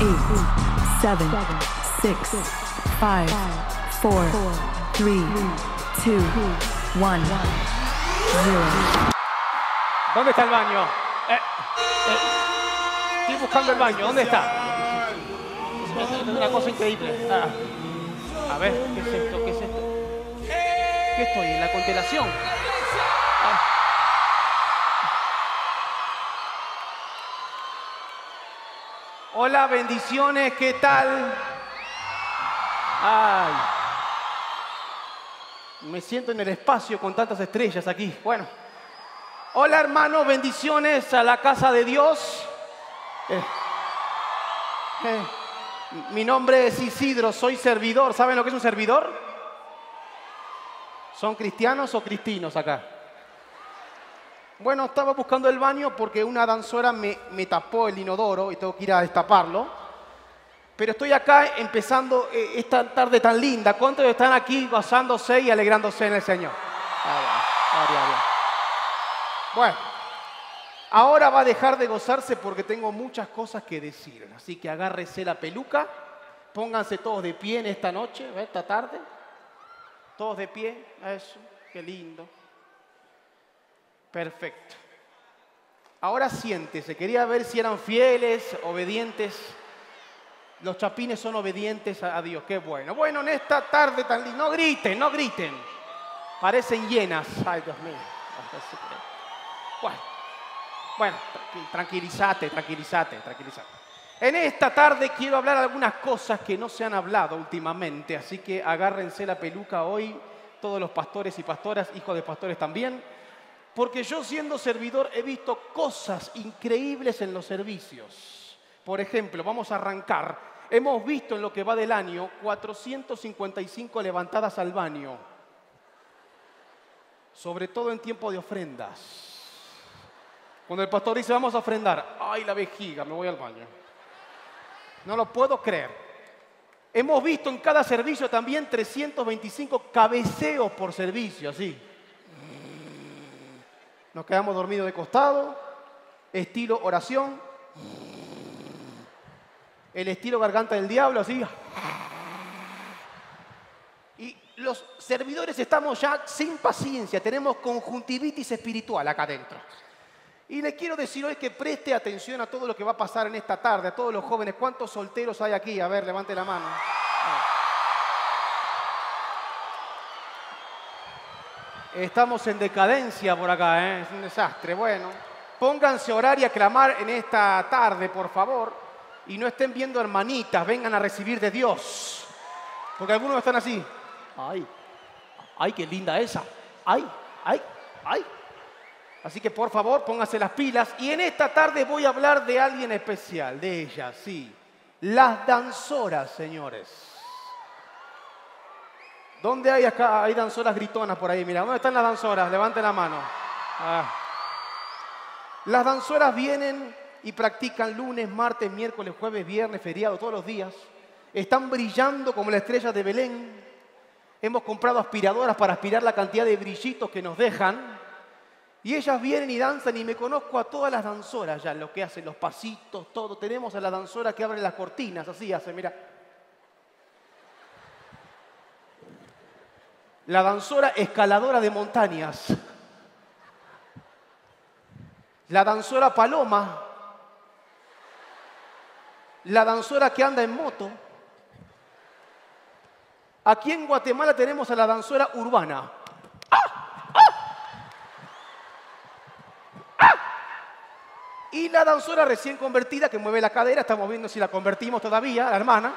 8, 7, 6, 5, 4, 3, 2, 1, 0. ¿Dónde está el baño? Estoy buscando el baño. ¿Dónde está? Es una cosa increíble. A ver, ¿qué es esto? ¿Qué es esto? ¿Qué estoy? ¿En la constelación? Hola, bendiciones, ¿qué tal? Ay. Me siento en el espacio con tantas estrellas aquí. Bueno. Hola, hermanos, bendiciones a la casa de Dios. Mi nombre es Isidro, soy servidor. ¿Saben lo que es un servidor? ¿Son cristianos o cristinos acá? Bueno, estaba buscando el baño porque una danzora me tapó el inodoro y tengo que ir a destaparlo. Pero estoy acá empezando esta tarde tan linda. ¿Cuántos están aquí gozándose y alegrándose en el Señor? Bueno, ahora va a dejar de gozarse porque tengo muchas cosas que decir. Así que agárrese la peluca, pónganse todos de pie en esta noche, esta tarde. Todos de pie, eso, qué lindo. Perfecto. Ahora siéntese, quería ver si eran fieles, obedientes. Los chapines son obedientes a Dios, qué bueno. Bueno, en esta tarde tan linda, no griten, no griten. Parecen llenas. Ay, Dios mío. Bueno, tranquilízate. En esta tarde quiero hablar algunas cosas que no se han hablado últimamente, así que agárrense la peluca hoy, todos los pastores y pastoras, hijos de pastores también, porque yo siendo servidor he visto cosas increíbles en los servicios. Por ejemplo, vamos a arrancar. Hemos visto en lo que va del año 455 levantadas al baño, sobre todo en tiempo de ofrendas. Cuando el pastor dice, vamos a ofrendar, ¡ay, la vejiga! Me voy al baño. No lo puedo creer. Hemos visto en cada servicio también 325 cabeceos por servicio, así. Nos quedamos dormidos de costado, estilo oración, el estilo garganta del diablo, así. Y los servidores estamos ya sin paciencia, tenemos conjuntivitis espiritual acá adentro. Y le quiero decir hoy que preste atención a todo lo que va a pasar en esta tarde, a todos los jóvenes. ¿Cuántos solteros hay aquí? A ver, levante la mano. Estamos en decadencia por acá, es un desastre. Bueno, pónganse a orar y a clamar en esta tarde, por favor. Y no estén viendo hermanitas, vengan a recibir de Dios. Porque algunos están así. Ay, qué linda esa. Ay. Así que por favor, pónganse las pilas. Y en esta tarde voy a hablar de alguien especial, de ellas, sí. Las danzoras, señores. ¿Dónde hay acá? Hay danzoras gritonas por ahí, mira. ¿Dónde están las danzoras? Levanten la mano. Las danzoras vienen y practican lunes, martes, miércoles, jueves, viernes, feriado, todos los días. Están brillando como la estrella de Belén. Hemos comprado aspiradoras para aspirar la cantidad de brillitos que nos dejan. Y ellas vienen y danzan y me conozco a todas las danzoras ya, lo que hacen, los pasitos, todo. Tenemos a la danzora que abre las cortinas, así hace, mira. La danzora escaladora de montañas. La danzora paloma. La danzora que anda en moto. Aquí en Guatemala tenemos a la danzora urbana. Y la danzora recién convertida que mueve la cadera, estamos viendo si la convertimos todavía, la hermana.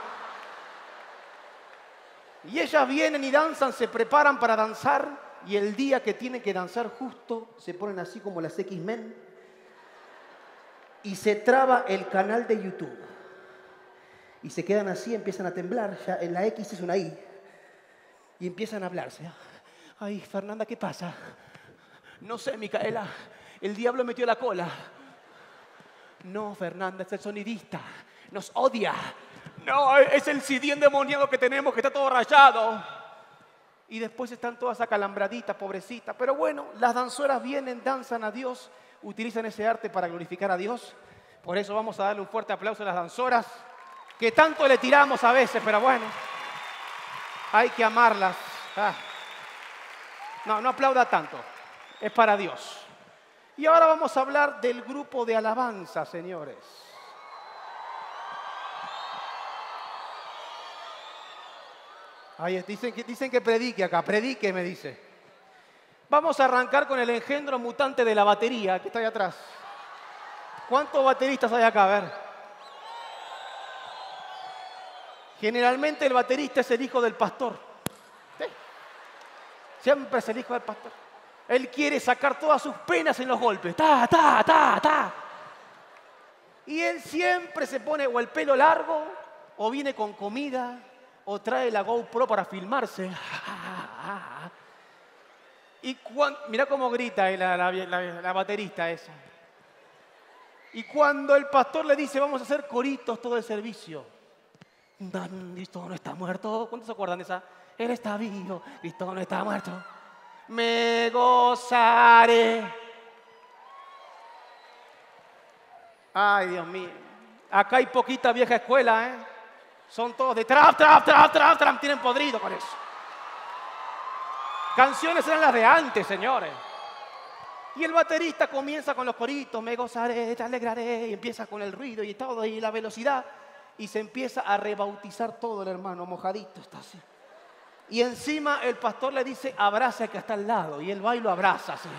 Y ellas vienen y danzan, se preparan para danzar y el día que tienen que danzar justo se ponen así como las X-Men y se traba el canal de YouTube. Y se quedan así, empiezan a temblar, ya en la X es una I. Y empiezan a hablarse. Ay, Fernanda, ¿qué pasa? No sé, Micaela, el diablo metió la cola. No, Fernanda, es el sonidista. Nos odia. No, es el CD endemoniado que tenemos, que está todo rayado. Y después están todas acalambraditas, pobrecitas. Pero bueno, las danzoras vienen, danzan a Dios, utilizan ese arte para glorificar a Dios. Por eso vamos a darle un fuerte aplauso a las danzoras. que tanto le tiramos a veces, pero bueno, hay que amarlas. No, no aplauda tanto, es para Dios. Y ahora vamos a hablar del grupo de alabanza, señores. Ay, dicen que predique acá, predique, me dice. Vamos a arrancar con el engendro mutante de la batería, que está ahí atrás. ¿Cuántos bateristas hay acá? A ver. Generalmente el baterista es el hijo del pastor. ¿Sí? Siempre es el hijo del pastor. Él quiere sacar todas sus penas en los golpes. Ta, ta, ta, ta. Y él siempre se pone o el pelo largo, o viene con comida, o trae la GoPro para filmarse. Y mirá cómo grita la baterista esa. Y cuando el pastor le dice, vamos a hacer coritos todo el servicio. Cristo no está muerto. ¿Cuántos se acuerdan de esa? Él está vivo, Cristo no está muerto. Me gozaré. Ay, Dios mío. Acá hay poquita vieja escuela, ¿eh? Son todos de trap, trap, trap, trap, trap. Tienen podrido con eso. Canciones eran las de antes, señores. Y el baterista comienza con los coritos, me gozaré, te alegraré, y empieza con el ruido y todo, y la velocidad, y se empieza a rebautizar todo el hermano, mojadito está así. Y encima el pastor le dice, abraza al que está al lado, y él va y lo abraza así.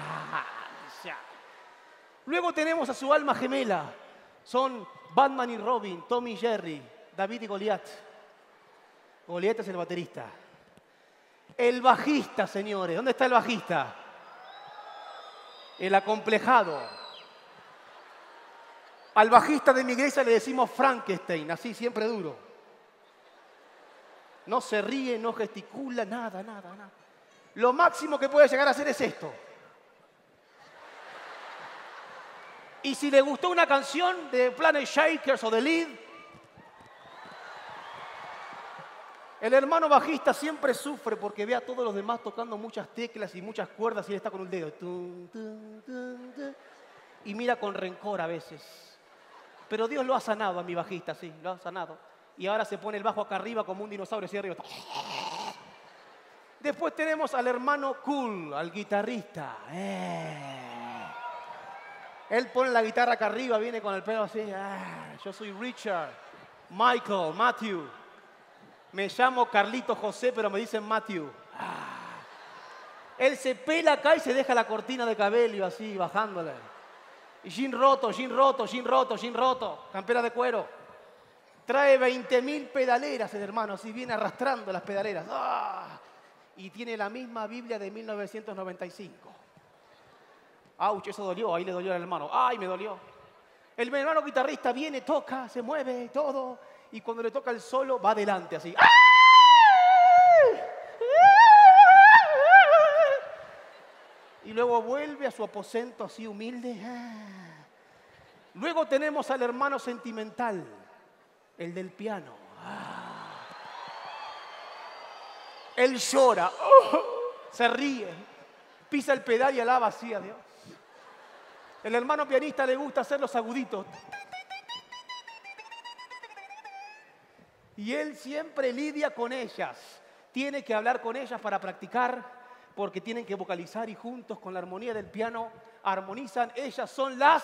Luego tenemos a su alma gemela, son Batman y Robin, Tom y Jerry, David y Goliat. Goliat es el baterista. El bajista, señores, ¿dónde está el bajista? El acomplejado. Al bajista de mi iglesia le decimos Frankenstein, así siempre duro. No se ríe, no gesticula, nada, nada, nada. Lo máximo que puede llegar a hacer es esto. Y si le gustó una canción de Planet Shakers o de Lead, el hermano bajista siempre sufre porque ve a todos los demás tocando muchas teclas y muchas cuerdas y él está con un dedo. Y mira con rencor a veces. Pero Dios lo ha sanado a mi bajista, sí, lo ha sanado. Y ahora se pone el bajo acá arriba como un dinosaurio así arriba. Después tenemos al hermano Cool, al guitarrista. Él pone la guitarra acá arriba, viene con el pelo así. Yo soy Richard, Michael, Matthew. Me llamo Carlito José, pero me dicen Matthew. Él se pela acá y se deja la cortina de cabello así, bajándole. Y jean roto, jean roto, jean roto, jean roto. Campera de cuero. Trae 20.000 pedaleras el hermano, así viene arrastrando las pedaleras. Y tiene la misma Biblia de 1995. ¡Auch! Eso dolió, ahí le dolió al hermano. ¡Ay, me dolió! El hermano guitarrista viene, toca, se mueve, todo. Y cuando le toca el solo, va adelante así. Y luego vuelve a su aposento así humilde. Luego tenemos al hermano sentimental, el del piano. Él llora, se ríe, pisa el pedal y alaba así a Dios. El hermano pianista le gusta hacer los aguditos. Y él siempre lidia con ellas. Tiene que hablar con ellas para practicar, porque tienen que vocalizar y juntos con la armonía del piano armonizan. Ellas son ¿las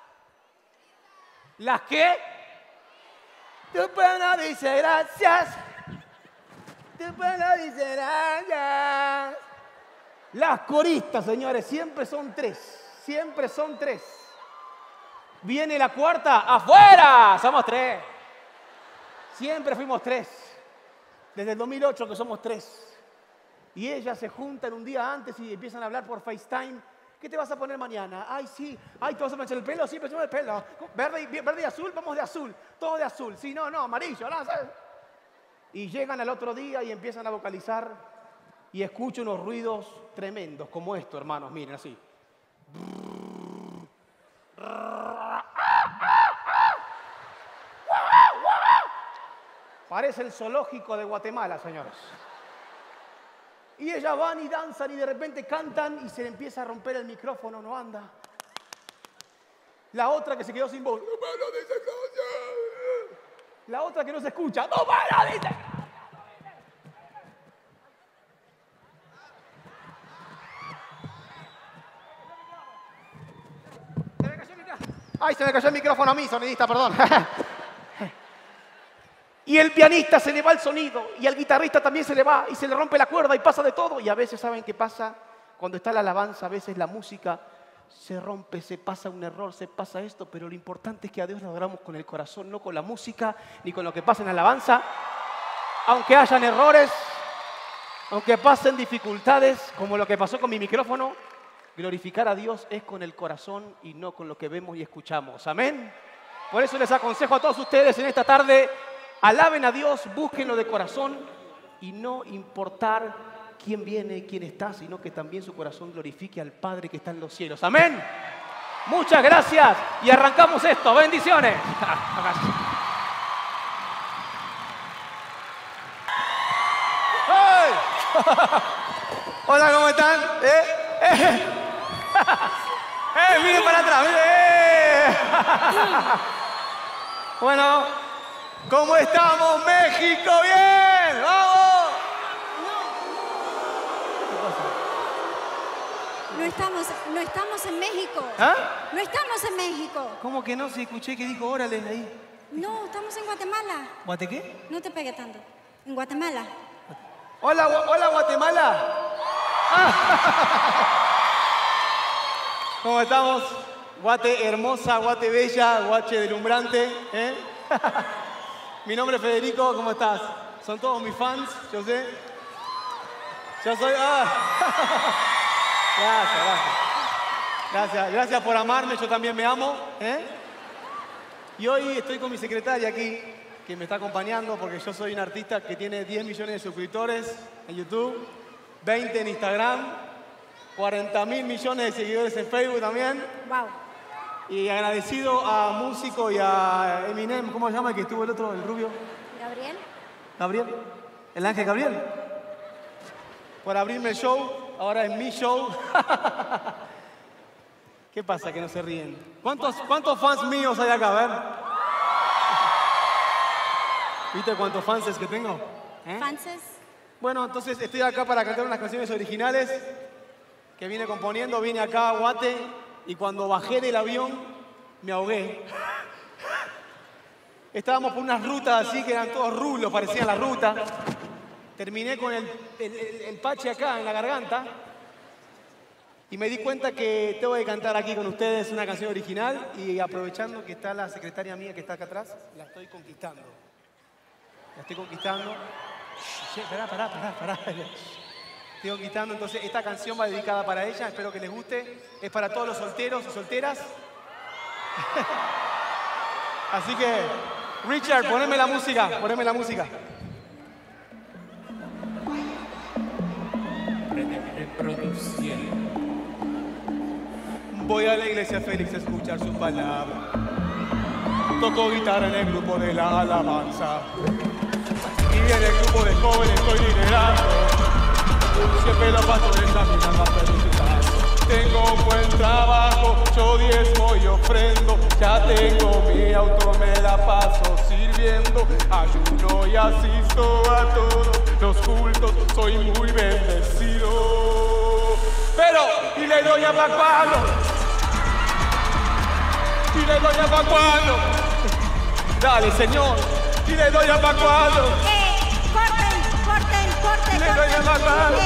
qué? Tu pueblo dice gracias. Tu pueblo dice gracias. Las coristas, señores, siempre son tres. Siempre son tres. Viene la cuarta, ¡afuera! Somos tres. Siempre fuimos tres. Desde el 2008 que somos tres. Y ellas se juntan un día antes y empiezan a hablar por FaceTime. ¿Qué te vas a poner mañana? Ay, sí. Ay, ¿te vas a planchar el pelo? Sí, planchamos el pelo. Verde y azul, vamos de azul. Todo de azul. Sí, no, amarillo. No, ¿sabes? Y llegan al otro día y empiezan a vocalizar. Y escucho unos ruidos tremendos, como esto, hermanos. Miren, así. Parece el zoológico de Guatemala, señores. Y ellas van y danzan y de repente cantan y se le empieza a romper el micrófono, no anda. La otra que se quedó sin voz. La otra que no se escucha. ¡No para! ¡Dice! ¡Ay, se me cayó el micrófono a mí, sonidista, perdón! Y el pianista se le va el sonido, y al guitarrista también se le va, y se le rompe la cuerda, y pasa de todo. Y a veces, ¿saben qué pasa? Cuando está la alabanza, a veces la música se rompe, se pasa un error, se pasa esto, pero lo importante es que a Dios lo adoramos con el corazón, no con la música, ni con lo que pasa en la alabanza. Aunque hayan errores, aunque pasen dificultades, como lo que pasó con mi micrófono, glorificar a Dios es con el corazón y no con lo que vemos y escuchamos. Amén. Por eso les aconsejo a todos ustedes en esta tarde, alaben a Dios, búsquenlo de corazón y no importar quién viene, quién está, sino que también su corazón glorifique al Padre que está en los cielos. Amén. Muchas gracias y arrancamos esto. Bendiciones. ¡Hey! Hola, ¿cómo están? Miren para atrás, miren. Bueno, ¿cómo estamos, México? ¡Bien! ¡Vamos! No estamos en México. ¿Ah? No estamos en México. ¿Cómo que no? Si escuché que dijo órale ahí. No, estamos en Guatemala. ¿Guate qué? No te pegues tanto. En Guatemala. Hola, hola Guatemala. ¿Cómo estamos? Guate hermosa, Guate bella, Guache deslumbrante. Mi nombre es Federico, ¿cómo estás? Son todos mis fans, yo sé. Yo soy... Gracias por amarme, yo también me amo. Y hoy estoy con mi secretaria aquí, que me está acompañando porque yo soy un artista que tiene 10 millones de suscriptores en YouTube, 20 en Instagram, 40.000 millones de seguidores en Facebook también. Wow. Y agradecido a Músico y a Eminem, ¿cómo se llama el que estuvo el otro, el rubio? Gabriel. Gabriel, el Ángel Gabriel, por abrirme el show. Ahora es mi show. ¿Qué pasa que no se ríen? ¿Cuántos fans míos hay acá? A ver. ¿Viste cuántos fans es que tengo? ¿Fanses? Bueno, entonces estoy acá para cantar unas canciones originales que vine componiendo. Vine acá a Guate y cuando bajé del avión me ahogué. Estábamos por unas rutas así que eran todos rulos, parecían la ruta. Terminé con el pache acá en la garganta y me di cuenta que tengo que cantar aquí con ustedes una canción original y aprovechando que está la secretaria mía que está acá atrás, la estoy conquistando. La estoy conquistando. Pará. Estoy conquistando, entonces esta canción va dedicada para ella, espero que les guste. Es para todos los solteros y solteras. Así que, Richard, poneme la música. Voy a la iglesia Félix a escuchar su palabra. Toco guitarra en el grupo de la alabanza. Y viene el grupo de jóvenes, estoy liderando. Siempre los pastores a mí me han felicitado. Tengo un buen trabajo, yo diezmo y ofrendo. Ya tengo mi auto, me la paso sirviendo. Ayuno y asisto a todos los cultos, soy muy bendecido. Pero, y le doy a Pacualo. Y le doy a Pacualo. Dale, señor. Y le doy a Pacualo. Corten. Y le doy a Pacualo.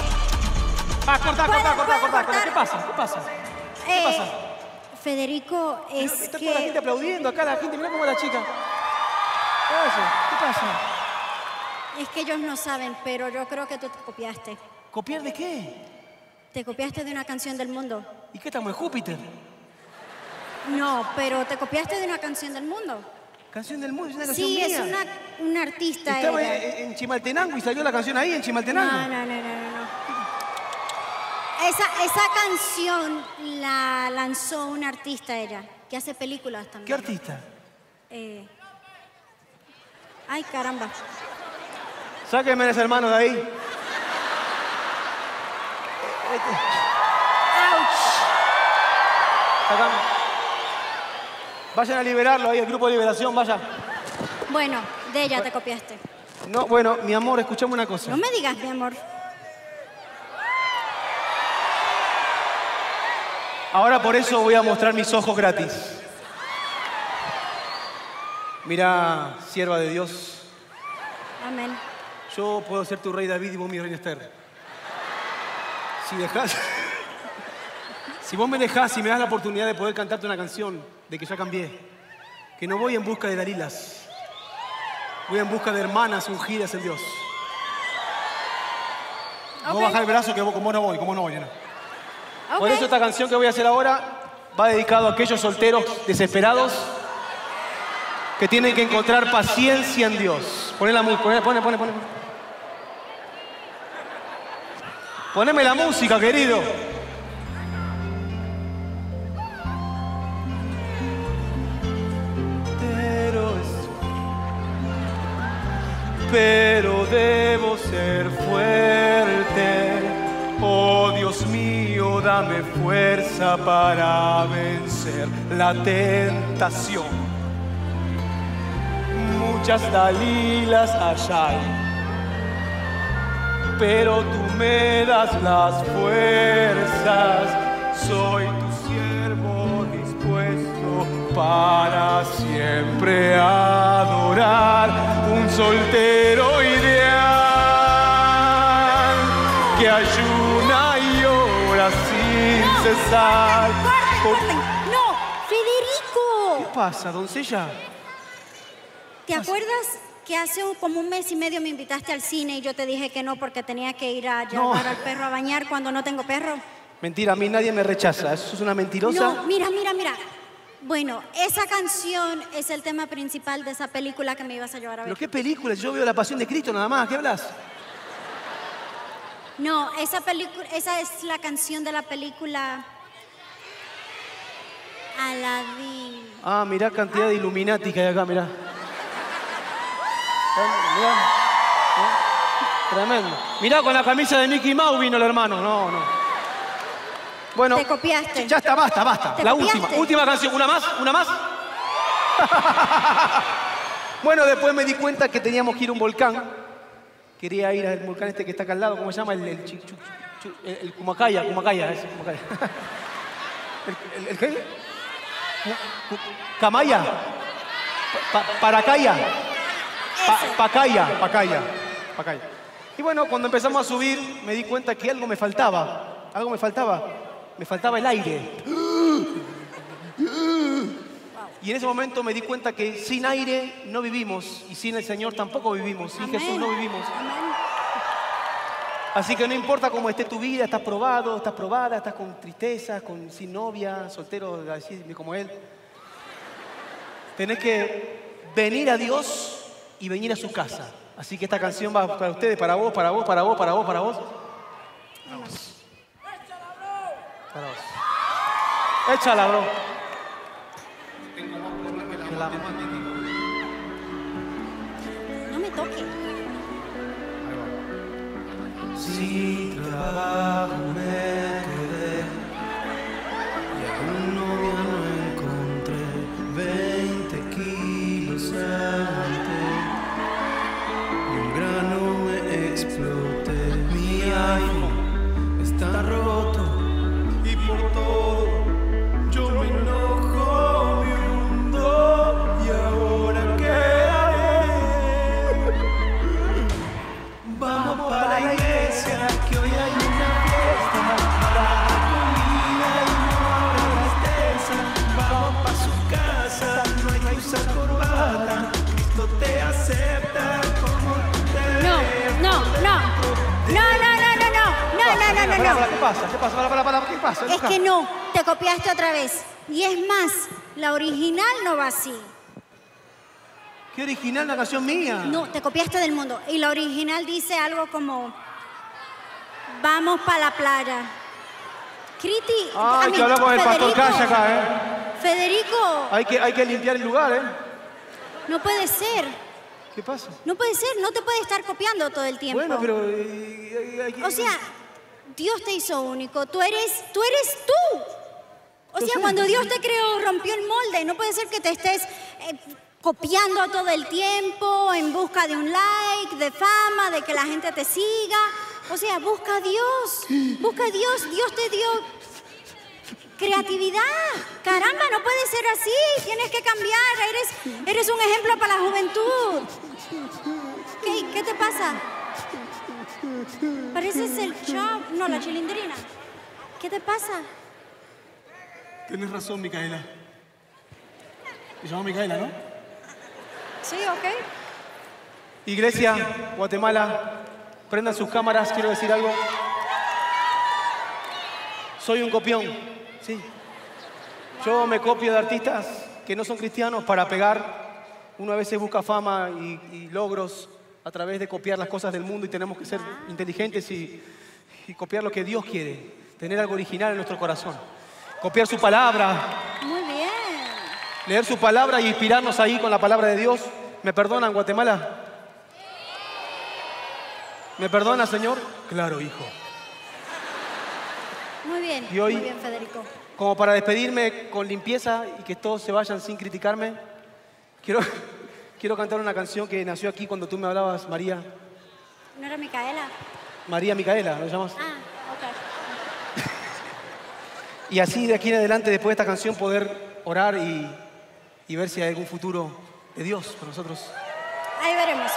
Corta. ¿Qué pasa? ¿Qué pasa? Federico, es Está que... toda la gente aplaudiendo acá, la gente, mirá cómo la chica. ¿Qué pasa? Es que ellos no saben, pero yo creo que tú te copiaste. ¿Copiar de qué? Te copiaste de una canción del mundo. ¿Y qué estamos en Júpiter? No, pero te copiaste de una canción del mundo. Canción del mundo, es una canción Sí, mía. es una artista. Estaba Era. en Chimaltenango y salió la canción ahí, en Chimaltenango. No. Esa canción la lanzó una artista ella, que hace películas también. ¿Qué artista? Ay, caramba. Sáquenme a ese hermano de ahí. ¡Auch! Sacame. Vayan a liberarlo ahí, el grupo de liberación, vayan. Bueno, de ella te copiaste. No, bueno, mi amor, escuchame una cosa. No me digas, mi amor. Ahora por eso voy a mostrar mis ojos gratis. Mira, sierva de Dios, Amén. yo puedo ser tu rey David y vos mi reina Esther. Si dejás... Si vos me dejás y me das la oportunidad de poder cantarte una canción de que ya cambié, que no voy en busca de Dalilas, voy en busca de hermanas ungidas en Dios. No bajar el brazo que vos, como no voy, yo no. Por eso esta canción que voy a hacer ahora va dedicado a aquellos solteros desesperados que tienen que encontrar paciencia en Dios. Poné la música, poné. Poneme la música, querido. Pero debo ser fuerte. Oh Dios mío, dame fuerza para vencer la tentación. Muchas Dalilas allá hay, pero tú me das las fuerzas. Soy tu siervo dispuesto para siempre adorar. Un soltero ideal que ayuna y ora sin cesar. ¡No! ¡Federico! ¿Qué pasa, doncella? ¿Te acuerdas que hace como un mes y medio me invitaste al cine y yo te dije que no porque tenía que ir a llevar al perro a bañar cuando no tengo perro? Mentira, a mí nadie me rechaza. ¿Eso es una mentirosa? No, mira. Bueno, esa canción es el tema principal de esa película que me ibas a llevar a ver. ¿Pero qué película? Yo veo La Pasión de Cristo nada más. ¿Qué hablas? No, esa es la canción de la película Aladdin. Ah, mirá cantidad de Illuminati que hay acá, mirá. Mirá. Tremendo. Mirá, con la camisa de Mickey Mouse vino el hermano. No. Bueno, te copiaste. Ya está, basta. La última canción. ¿Una más? Bueno, después me di cuenta que teníamos que ir a un volcán. Quería ir al volcán este que está acá al lado. ¿Cómo se llama? El Kumacaya. ¿El qué? Camaya. Paracaya. Pacaya. Y bueno, cuando empezamos a subir, me di cuenta que algo me faltaba. Me faltaba el aire. Y en ese momento me di cuenta que sin aire no vivimos y sin el Señor tampoco vivimos. Sin Jesús no vivimos. Amén. Así que no importa cómo esté tu vida, estás probado, estás probada, estás con tristeza, sin novia, soltero, así como él. Tenés que venir a Dios y venir a su casa. Así que esta canción va para ustedes, para vos. Vamos. Para vos. Échala, bro. No me toques. Sin trabajo me quedé y aún novia no encontré. 20 kilos aguanté y un grano me exploté. Mi iPhone está roto y por todo yo me enojo, me hundo y ahora ¿qué haré? Vamos para la iglesia, que hoy hay una fiesta, para la comida y no habrá tristeza. Vamos para su casa, no hay que usar corbata, Cristo te acepta como tú te ves. No. ¿Qué pasa? ¿Qué pasa? Es que no, te copiaste otra vez. Y es más, la original no va así. ¿Qué original la canción mía? No, te copiaste del mundo. Y la original dice algo como, vamos para la playa. Criti, Ay, que habla con el pastor Calle acá, ¿eh? Federico. Hay que limpiar el lugar, ¿eh? No puede ser. ¿Qué pasa? No puede ser, no te puede estar copiando todo el tiempo. Bueno, pero... O sea, Dios te hizo único, tú eres tú. O sea, cuando Dios te creó, rompió el molde. No puede ser que te estés copiando todo el tiempo en busca de un like, de fama, de que la gente te siga. O sea, busca a Dios. Busca a Dios. Dios te dio creatividad. Caramba, no puede ser así. Tienes que cambiar. Eres un ejemplo para la juventud. ¿Qué te pasa? Pareces el Chavo. No, la Chilindrina. ¿Qué te pasa? Tienes razón, Micaela. Se llama Micaela, ¿no? Sí, ok. Iglesia, Guatemala, prendan sus cámaras, quiero decir algo. Soy un copión, sí. Yo me copio de artistas que no son cristianos para pegar. Uno a veces busca fama y logros a través de copiar las cosas del mundo y tenemos que ser inteligentes y copiar lo que Dios quiere. Tener algo original en nuestro corazón. Copiar su palabra. Muy bien. Leer su palabra y inspirarnos ahí con la palabra de Dios. ¿Me perdonan, Guatemala? ¿Me perdona, Señor? Claro, hijo. Muy bien, Y hoy, muy bien, Federico. como para despedirme con limpieza y que todos se vayan sin criticarme, quiero cantar una canción que nació aquí cuando tú me hablabas, María. ¿No era Micaela? María Micaela, ¿lo llamas? Ah, ok. Y así de aquí en adelante, después de esta canción, poder orar y ver si hay algún futuro de Dios para nosotros. Ahí veremos.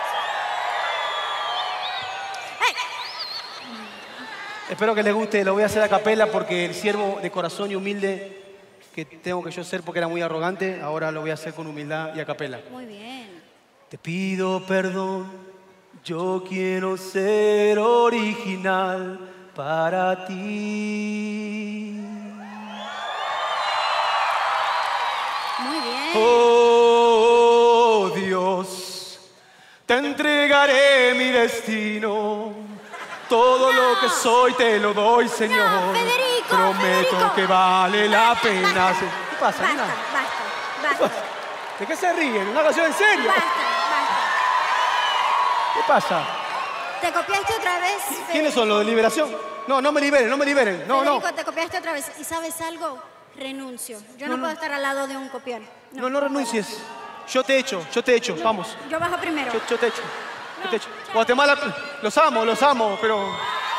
¡Hey! Espero que les guste, lo voy a hacer a capela porque el siervo de corazón y humilde que tengo que yo ser porque era muy arrogante, ahora lo voy a hacer con humildad y a capela. Muy bien. Te pido perdón, yo quiero ser original para ti. Muy bien. Oh Dios, te entregaré mi destino. Todo lo que soy te lo doy, Señor. No, Federico, Prometo Federico. que vale la Basta, pena. basta. ¿Qué pasa, Basta, nena? basta. ¿De qué se ríen? ¿Una canción en serio? Basta. ¿Qué pasa? Te copiaste otra vez. ¿Quiénes son los de liberación? No, no me liberen, no me liberen. No, no. Federico, te copiaste otra vez. ¿Y sabes algo? Renuncio. Yo no puedo estar al lado de un copión. No renuncies. Yo te echo. Vamos. Yo bajo primero. Yo te echo. Guatemala, los amo, pero...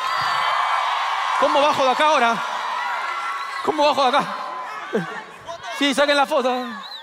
¿Cómo bajo de acá ahora? ¿Cómo bajo de acá? Sí, saquen la foto.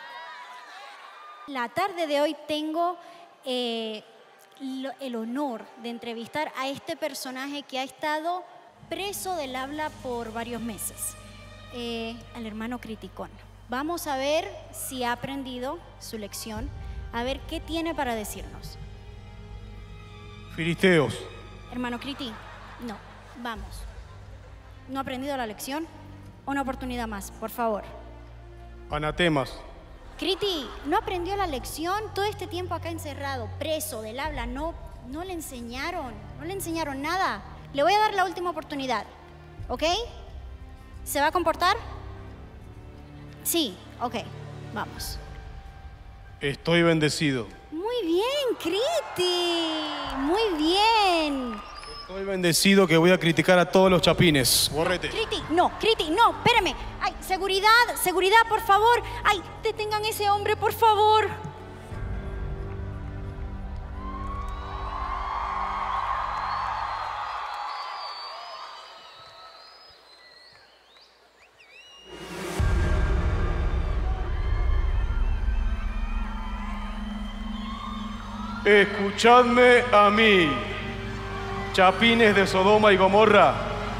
La tarde de hoy tengo el honor de entrevistar a este personaje que ha estado preso del habla por varios meses, al hermano Criticón. Vamos a ver si ha aprendido su lección, a ver qué tiene para decirnos. Filisteos. Hermano Criti, no, vamos. ¿No ha aprendido la lección? Una oportunidad más, por favor. Anatemas. Criti, ¿no aprendió la lección? Todo este tiempo acá encerrado, preso del habla, no le enseñaron nada. Le voy a dar la última oportunidad, ¿ok? ¿Se va a comportar? Sí, ok, vamos. Estoy bendecido. Muy bien, Criti, muy bien. Estoy bendecido que voy a criticar a todos los chapines. Borrete. Criti, no, espérame. Ay, seguridad, por favor. Ay, detengan a ese hombre, por favor. Escuchadme a mí, chapines de Sodoma y Gomorra.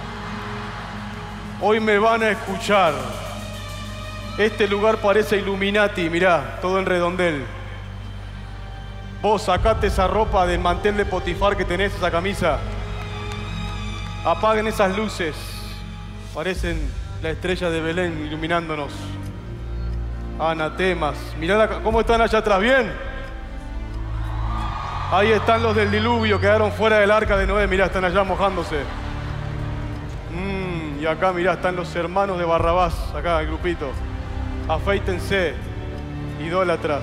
Hoy me van a escuchar. Este lugar parece Illuminati, mirá, todo en redondel. Vos sacate esa ropa del mantel de Potifar que tenés, esa camisa. Apaguen esas luces. Parecen la estrella de Belén iluminándonos. Anatemas. Mirá cómo están allá atrás, ¿bien? Ahí están los del diluvio, quedaron fuera del arca de Noé. Mirá, están allá mojándose. Y acá, mirá, están los hermanos de Barrabás, acá el grupito. Afeítense, idólatras.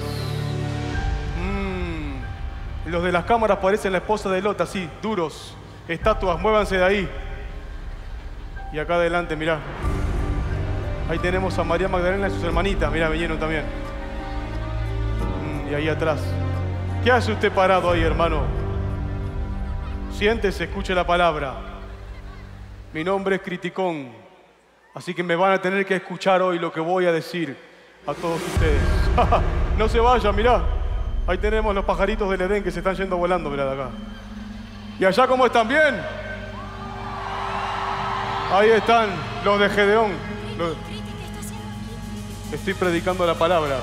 Los de las cámaras parecen la esposa de Lot, así, duros. Estatuas, muévanse de ahí. Y acá adelante, mirá. Ahí tenemos a María Magdalena y sus hermanitas. Mirá, vinieron también. Y y ahí atrás. ¿Qué hace usted parado ahí, hermano? Siéntese, escuche la palabra. Mi nombre es Criticón, así que me van a tener que escuchar hoy lo que voy a decir a todos ustedes. No se vayan, mirá. Ahí tenemos los pajaritos del Edén que se están yendo volando, mirá de acá. ¿Y allá cómo están? ¿Bien? Ahí están los de Gedeón. Criti, ¿qué está haciendo aquí? Estoy predicando la palabra.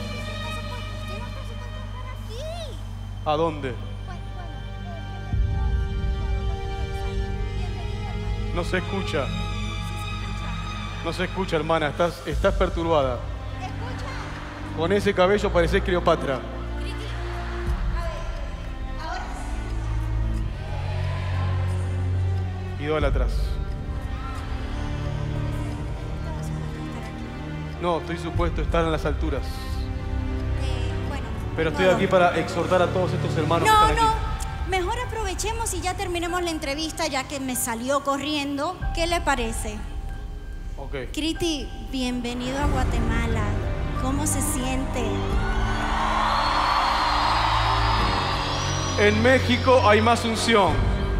¿A dónde? No se escucha. No se escucha, hermana. Estás perturbada. Con ese cabello parecés Cleopatra. Idólatras. No, estoy supuesto a estar en las alturas. Bueno. Pero estoy no. aquí para exhortar a todos estos hermanos No, que están aquí. Mejor aprovechemos y ya terminemos la entrevista ya que me salió corriendo. ¿Qué le parece? Ok. Criti, bienvenido a Guatemala. ¿Cómo se siente? En México hay más unción.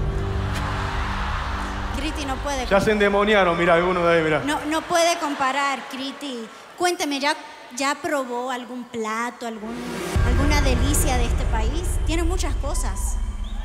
Criti no puede. Ya se endemoniaron, mira, algunos de ahí, mira. No puede comparar, Criti. Cuénteme, ¿ya probó algún plato, alguna delicia de este país? Tiene muchas cosas.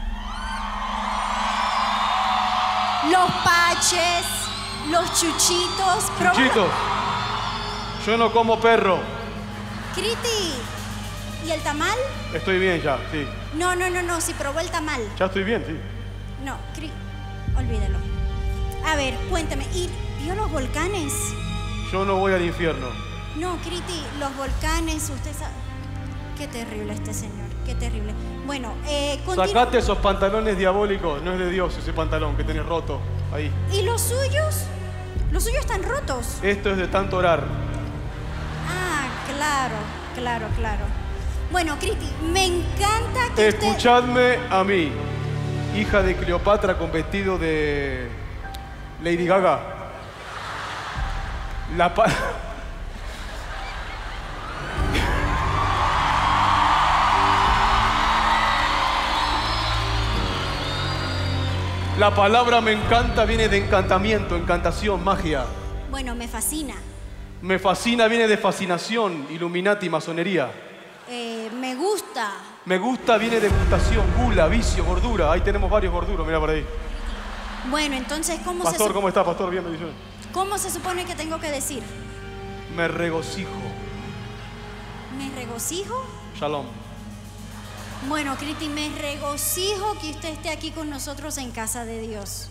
Los paches, los chuchitos. ¿Probó? Chuchitos. Yo no como perro. Criti, ¿y el tamal? Estoy bien ya, sí. No, si probó el tamal. Ya estoy bien, sí. No, olvídalo. A ver, cuéntame, ¿y vio los volcanes? Yo no voy al infierno. No, Criti, los volcanes, usted sabe. Qué terrible este señor, qué terrible. Bueno, Sacate esos pantalones diabólicos. No es de Dios ese pantalón que tenés roto ahí. ¿Y los suyos? Los suyos están rotos. Esto es de tanto orar. Ah, claro. Bueno, Criti, me encanta que usted... Escuchadme a mí, hija de Cleopatra con vestido de Lady Gaga. La palabra me encanta viene de encantamiento, encantación, magia. Bueno, me fascina. Me fascina viene de fascinación, Illuminati, masonería. Me gusta. Me gusta viene de gustación, gula, vicio, gordura. Ahí tenemos varios gorduros, mira por ahí. Bueno, entonces, Pastor, ¿cómo está, pastor? Bien, bendiciones. ¿Cómo se supone que tengo que decir? Me regocijo. ¿Me regocijo? Shalom. Bueno, Criti, me regocijo que usted esté aquí con nosotros en casa de Dios.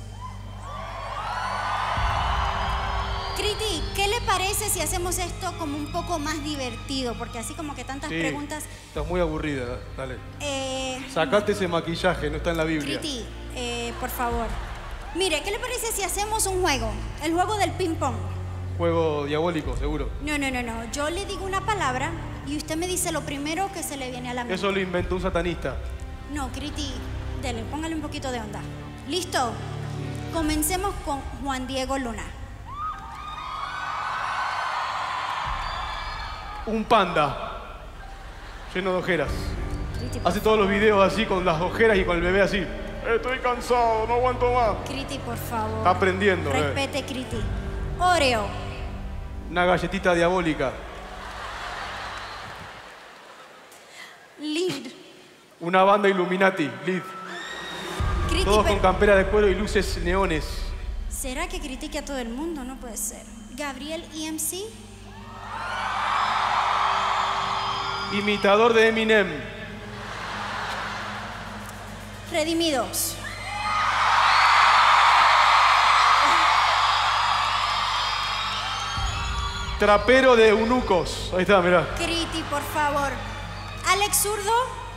Criti, ¿qué le parece si hacemos esto como un poco más divertido? Porque así como que tantas preguntas... Estás muy aburrida, dale. Sacate ese maquillaje, no está en la Biblia. Criti, por favor. Mire, ¿qué le parece si hacemos un juego? El juego del ping-pong. Juego diabólico, seguro. No. Yo le digo una palabra y usted me dice lo primero que se le viene a la mente. Eso lo inventó un satanista. No, Criti, dele, póngale un poquito de onda. ¿Listo? Comencemos con Juan Diego Luna. Un panda lleno de ojeras. Criti, Hace todos los videos así con las ojeras y con el bebé así. Estoy cansado, no aguanto más. Criti, por favor. Está aprendiendo. Respete, Criti. Oreo. Una galletita diabólica. Lid. Una banda Illuminati, Lid. Criti, Todos con campera de cuero y luces neones. ¿Será que critique a todo el mundo? No puede ser. Gabriel EMC. Imitador de Eminem. Redimidos. Trapero de eunucos. Ahí está, mirá. Criti, por favor. Alex Zurdo.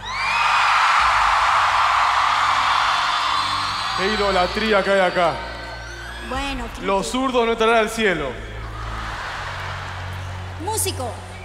Qué idolatría que hay acá. Bueno, Criti. Los zurdos no entrarán al cielo. Músico.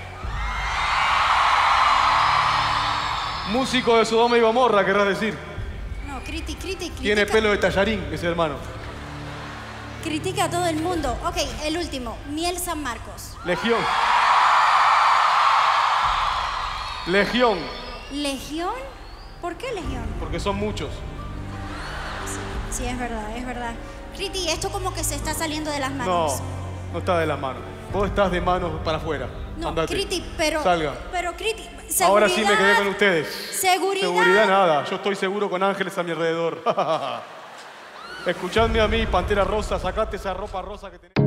Músico de Sodoma y Gomorra, querrás decir. No, Criti. Tiene pelo de tallarín, ese hermano. Critica a todo el mundo. Ok, el último. Miel San Marcos. Legión. Legión, ¿Legión? ¿Por qué Legión? porque son muchos. Sí, es verdad, es verdad. Criti, esto como que se está saliendo de las No, manos. no está de las manos. Vos estás de manos para afuera. No, Andate. Criti, pero... Salga. Pero, Criti, seguridad... Ahora sí me quedé con ustedes. Seguridad. Seguridad nada. Yo estoy seguro con ángeles a mi alrededor. Escuchadme a mí, Pantera Rosa. Sacate esa ropa rosa que tenés.